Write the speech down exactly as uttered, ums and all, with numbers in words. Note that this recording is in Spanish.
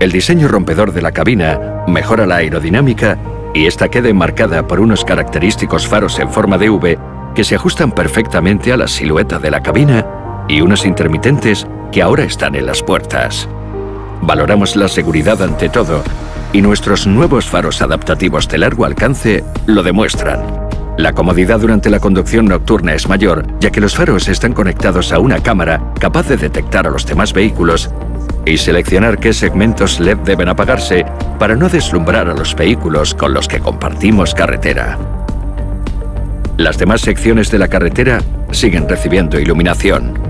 El diseño rompedor de la cabina mejora la aerodinámica y esta queda enmarcada por unos característicos faros en forma de V que se ajustan perfectamente a la silueta de la cabina y unos intermitentes que ahora están en las puertas. Valoramos la seguridad ante todo y nuestros nuevos faros adaptativos de largo alcance lo demuestran. La comodidad durante la conducción nocturna es mayor, ya que los faros están conectados a una cámara capaz de detectar a los demás vehículos y seleccionar qué segmentos L E D deben apagarse para no deslumbrar a los vehículos con los que compartimos carretera. Las demás secciones de la carretera siguen recibiendo iluminación.